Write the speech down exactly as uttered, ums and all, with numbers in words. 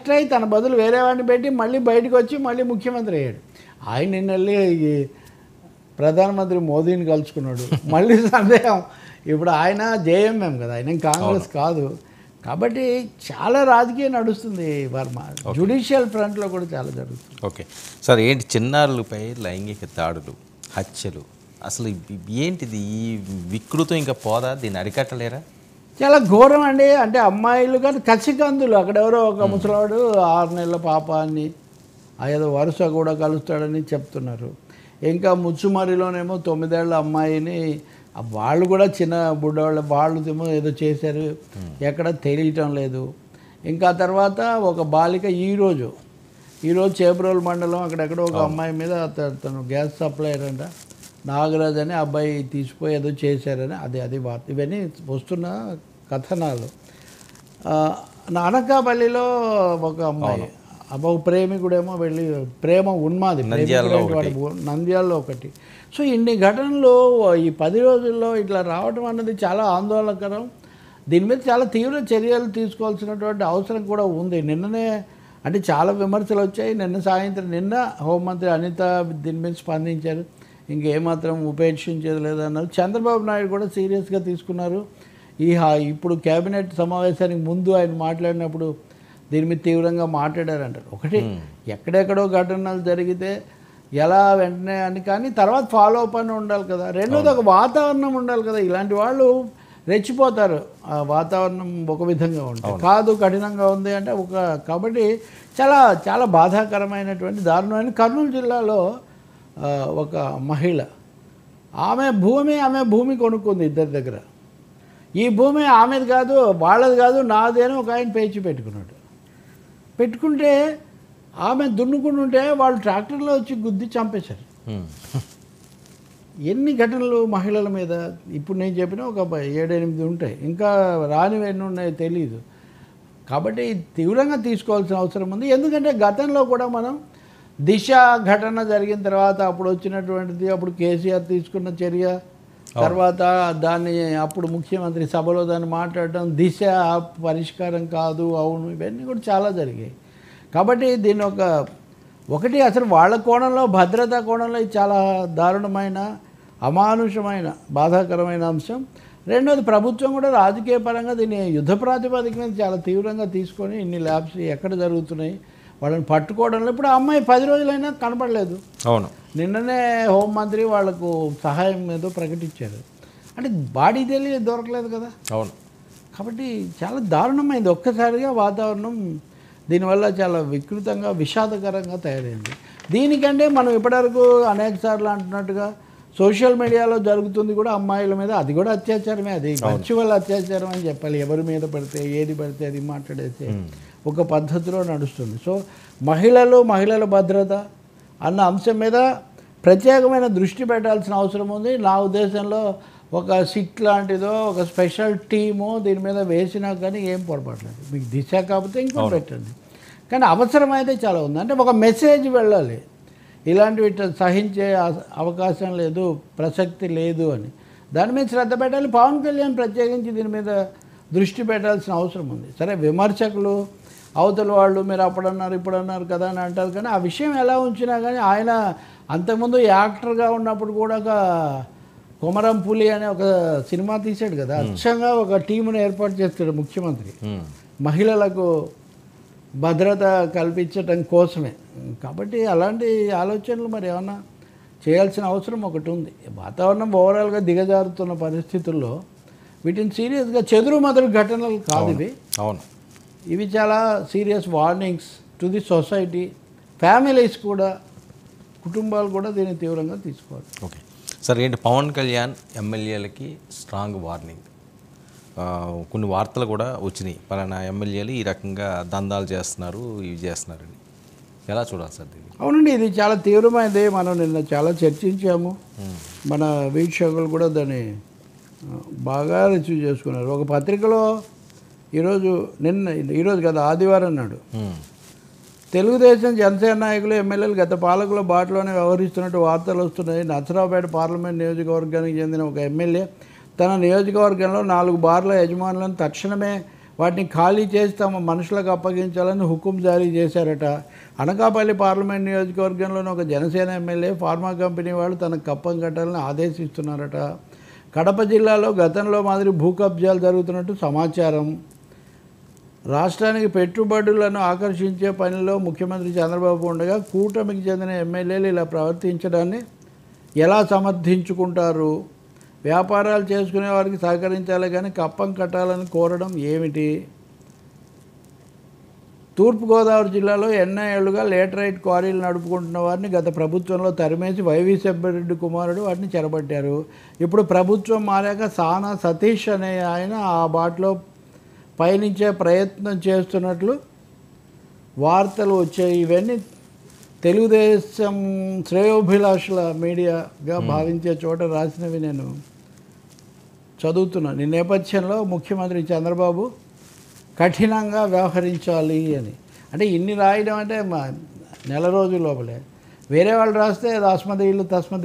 Correct అయి తన బదులు వేరే వాడిని పెట్టి మళ్ళీ బయటకు వచ్చి మళ్ళీ ముఖ్యమంత్రి అయ్యాడు. ఆయన నిన్న వెళ్ళి ఈ ప్రధానమంత్రి మోదీని కలుసుకున్నాడు. మళ్ళీ సందేహం, ఇప్పుడు ఆయన జేఎంఎం కదా, ఆయన కాంగ్రెస్ కాదు. కాబట్టి చాలా రాజకీయం నడుస్తుంది వర్మ. జ్యుడిషియల్ ఫ్రంట్లో కూడా చాలా జరుగుతుంది. ఓకే సార్, ఏంటి చిన్నారులపై లైంగిక దాడులు, హత్యలు, అసలు ఏంటిది? ఈ వికృతం ఇంకా పోదా? దీన్ని అరికట్టలేరా? చాలా ఘోరం అండి. అంటే అమ్మాయిలు కానీ కసికందులు, అక్కడెవరో ఒక ముసలాడు ఆరు నెలల పాపాన్ని ఏదో వరుస కూడా కలుస్తాడని చెప్తున్నారు. ఇంకా ముచ్చుమరిలోనేమో తొమ్మిదేళ్ల అమ్మాయిని, వాళ్ళు కూడా చిన్న బుడ్డవాళ్ళు, వాళ్ళు ఏమో ఏదో చేశారు, ఎక్కడ తెలియటం లేదు. ఇంకా తర్వాత ఒక బాలిక ఈరోజు ఈరోజు చేబ్రోలు మండలం అక్కడెక్కడో ఒక అమ్మాయి మీద తను గ్యాస్ సప్లయర్ అంట నాగరాజ్ అని అబ్బాయి తీసిపోయి ఏదో చేశారని, అది అది వార్త. ఇవన్నీ వస్తున్న కథనాలు. అనకాపల్లిలో ఒక అమ్మాయి, అబ్బో ప్రేమికుడేమో వెళ్ళి, ప్రేమ ఉన్మాది నంద్యాలలో ఒకటి. సో ఇన్ని ఘటనలు ఈ పది రోజుల్లో ఇట్లా రావడం అన్నది చాలా ఆందోళనకరం. దీని మీద చాలా తీవ్ర చర్యలు తీసుకోవాల్సినటువంటి అవసరం కూడా ఉంది. నిన్ననే అంటే చాలా విమర్శలు వచ్చాయి. నిన్న సాయంత్రం నిన్న హోంమంత్రి అనిత దీని మీద స్పందించారు. ఇంకేమాత్రం ఉపేక్షించేది లేదన్నారు. చంద్రబాబు నాయుడు కూడా సీరియస్గా తీసుకున్నారు. ఈ ఇప్పుడు కేబినెట్ సమావేశానికి ముందు ఆయన మాట్లాడినప్పుడు దీని మీద తీవ్రంగా మాట్లాడారంటారు. ఒకటి ఎక్కడెక్కడో ఘటనలు జరిగితే ఎలా వెంటనే అని, కానీ తర్వాత ఫాలో అప్ అని ఉండాలి కదా. రెండోది ఒక వాతావరణం ఉండాలి కదా. ఇలాంటి వాళ్ళు రెచ్చిపోతారు, ఆ వాతావరణం ఒక విధంగా ఉంటుంది, కాదు కఠినంగా ఉంది అంటే ఒక. కాబట్టి చాలా చాలా బాధాకరమైనటువంటి దారుణమైన కర్నూలు జిల్లాలో ఒక మహిళ, ఆమె భూమి ఆమె భూమి కొనుక్కుంది ఇద్దరి దగ్గర. ఈ భూమి ఆమెది కాదు, వాళ్ళది కాదు, నాది అని ఒక ఆయన పేచి పెట్టుకున్నాడు. పెట్టుకుంటే ఆమె దున్నుకుంటుంటే వాళ్ళు ట్రాక్టర్లో వచ్చి గుద్ది చంపేశారు. ఎన్ని ఘటనలు మహిళల మీద ఇప్పుడు నేను చెప్పిన ఒక ఏడెనిమిది ఉంటాయి, ఇంకా రానివి ఎన్ని ఉన్నాయో తెలియదు. కాబట్టి తీవ్రంగా తీసుకోవాల్సిన అవసరం ఉంది. ఎందుకంటే గతంలో కూడా మనం దిశ ఘటన జరిగిన తర్వాత అప్పుడు వచ్చినటువంటిది, అప్పుడు కేసీఆర్ తీసుకున్న చర్య, తర్వాత దాన్ని అప్పుడు ముఖ్యమంత్రి సభలో దాన్ని మాట్లాడటం, దిశ పరిష్కారం కాదు, అవును, ఇవన్నీ కూడా చాలా జరిగాయి. కాబట్టి దీన్ని ఒక ఒకటి అసలు వాళ్ళ కోణంలో, భద్రతా కోణంలో ఇది చాలా దారుణమైన, అమానుషమైన, బాధాకరమైన అంశం. రెండోది ప్రభుత్వం కూడా రాజకీయ పరంగా దీన్ని యుద్ధ ప్రాతిపదిక మీద చాలా తీవ్రంగా తీసుకొని ఇన్ని ల్యాబ్స్ ఎక్కడ జరుగుతున్నాయి వాళ్ళని పట్టుకోవడంలో. ఇప్పుడు ఆ అమ్మాయి పది రోజులైనా కనపడలేదు. అవును, నిన్ననే హోంమంత్రి వాళ్లకు సహాయం ఏదో ప్రకటించారు. అంటే బాడీ తెలియ దొరకలేదు కదా. అవును. కాబట్టి చాలా దారుణమైంది. ఒక్కసారిగా వాతావరణం దీనివల్ల చాలా వికృతంగా, విషాదకరంగా తయారైంది. దీనికంటే మనం ఇప్పటివరకు అనేక సార్లు అంటున్నట్టుగా సోషల్ మీడియాలో జరుగుతుంది కూడా అమ్మాయిల మీద, అది కూడా అత్యాచారమే, అది వర్చువల్ అత్యాచారం అని చెప్పాలి. ఎవరి మీద పడితే ఏది పడితే అది మాట్లాడేస్తే ఒక పద్ధతిలో నడుస్తుంది. సో మహిళలు, మహిళల భద్రత అన్న అంశం మీద ప్రత్యేకమైన దృష్టి పెట్టాల్సిన అవసరం ఉంది. నా ఉద్దేశంలో ఒక సిట్ లాంటిదో ఒక స్పెషల్ టీమో దీని మీద వేసినా కానీ ఏం పొరపాట్లేదు. మీకు దిశ కాకపోతే ఇంకో పెట్టండి, కానీ అవసరమైతే చాలా ఉంది. అంటే ఒక మెసేజ్ వెళ్ళాలి, ఇలాంటివి సహించే అవకాశం లేదు, ప్రసక్తి లేదు అని. దాని మీద శ్రద్ధ పెట్టాలి. పవన్ కళ్యాణ్ ప్రత్యేకించి దీని మీద దృష్టి పెట్టాల్సిన అవసరం ఉంది. సరే, విమర్శకులు అవతల వాళ్ళు మీరు అప్పుడన్నారు ఇప్పుడు అన్నారు కదా అని అంటారు, కానీ ఆ విషయం ఎలా ఉంచినా కానీ ఆయన అంతకుముందు యాక్టర్గా ఉన్నప్పుడు కూడా ఒక కొమరం పులి అనే ఒక సినిమా తీశాడు కదా, అచ్చంగా ఒక టీమును ఏర్పాటు చేస్తాడు ముఖ్యమంత్రి మహిళలకు భద్రత కల్పించటం కోసమే. కాబట్టి అలాంటి ఆలోచనలు మరి ఏమన్నా చేయాల్సిన అవసరం ఒకటి ఉంది. వాతావరణం ఓవరాల్గా దిగజారుతున్న పరిస్థితుల్లో వీటిని సీరియస్గా, చెదురు మదురు ఘటనలు కాదు ఇవి. అవును, ఇవి చాలా serious warnings to the society. Families కూడా, కుటుంబాలు కూడా దీన్ని తీవ్రంగా తీసుకోవాలి. ఓకే సార్, ఏంటి పవన్ కళ్యాణ్ ఎమ్మెల్యేలకి స్ట్రాంగ్ వార్నింగ్? కొన్ని వార్తలు కూడా వచ్చినాయి, పలానా ఎమ్మెల్యేలు ఈ రకంగా దందాలు చేస్తున్నారు, ఇవి చేస్తున్నారని. ఎలా చూడాలి సార్ దీన్ని? అవునండి, ఇది చాలా తీవ్రమైనది. మనం నిన్న చాలా చర్చించాము, మన వీక్షకులు కూడా దాన్ని బాగా రిసీవ్ చేసుకున్నారు. ఒక పత్రికలో ఈరోజు, నిన్న ఈరోజు కదా ఆదివారం నాడు, తెలుగుదేశం జనసేన నాయకులు ఎమ్మెల్యేలు గత పాలకుల బాటలోనే వ్యవహరిస్తున్నట్టు వార్తలు వస్తున్నాయి. నర్సరావుపేట పార్లమెంట్ నియోజకవర్గానికి చెందిన ఒక ఎమ్మెల్యే తన నియోజకవర్గంలో నాలుగు బార్ల యజమానులను తక్షణమే వాటిని ఖాళీ చేసి తమ మనుషులకు అప్పగించాలని హుకుం జారీ చేశారట. అనకాపల్లి పార్లమెంట్ నియోజకవర్గంలోని ఒక జనసేన ఎమ్మెల్యే ఫార్మా కంపెనీ వాళ్ళు తనకు కప్పం కట్టాలని ఆదేశిస్తున్నారట. కడప జిల్లాలో గతంలో మాదిరి భూ కబ్జాలు జరుగుతున్నట్టు సమాచారం. రాష్ట్రానికి పెట్టుబడులను ఆకర్షించే పనిలో ముఖ్యమంత్రి చంద్రబాబు ఉండగా కూటమికి చెందిన ఎమ్మెల్యేలు ఇలా ప్రవర్తించడాన్ని ఎలా సమర్థించుకుంటారు? వ్యాపారాలు చేసుకునే వారికి సహకరించాలి కానీ కప్పం కట్టాలని కోరడం ఏమిటి? తూర్పుగోదావరి జిల్లాలో ఎన్నో ఏళ్లుగా లేటరైట్ క్వారీలు నడుపుకుంటున్న వారిని గత ప్రభుత్వంలో తరిమేసి వైవి సుబ్బారెడ్డి కుమారుడు వాటిని చెరబట్టారు. ఇప్పుడు ప్రభుత్వం మారాక సానా సతీష్ అనే ఆయన ఆ బాటలో పయనించే ప్రయత్నం చేస్తున్నట్లు వార్తలు వచ్చాయి. ఇవన్నీ తెలుగుదేశం శ్రేయోభిలాషుల మీడియాగా భావించే చోట రాసినవి నేను చదువుతున్నాను. ఈ నేపథ్యంలో ముఖ్యమంత్రి చంద్రబాబు కఠినంగా వ్యవహరించాలి అని. అంటే ఇన్ని రాయడం అంటే మా నెల రోజుల లోపలే. వేరే వాళ్ళు రాస్తే రాస్మదీయులు తస్మదీ